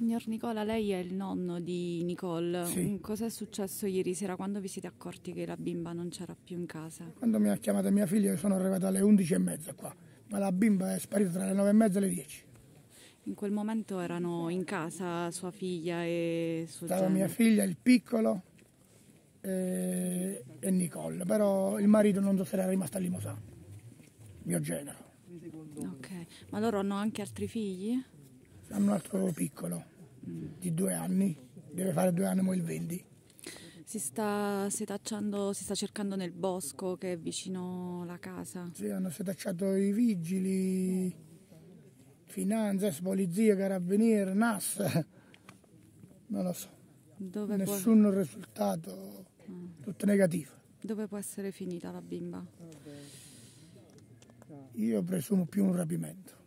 Signor Nicola, lei è il nonno di Nicole. Sì. Cos'è successo ieri sera quando vi siete accorti che la bimba non c'era più in casa? Quando mi ha chiamata mia figlia sono arrivato alle 11:30 qua, ma la bimba è sparita tra le 9:30 e le 10. In quel momento erano in casa sua figlia e suo Stava mia genero. figlia, il piccolo e Nicole, però il marito non so se era rimasto a Limosà, mio genero. Ok, ma loro hanno anche altri figli? Hanno un altro piccolo di 2 anni, deve fare 2 anni mo il 20. Si sta cercando nel bosco che è vicino alla casa. Sì, hanno setacciato i vigili, finanza, polizia, carabinieri, NAS, non lo so, nessun risultato, tutto negativo. Dove può essere finita la bimba? Io presumo più un rapimento.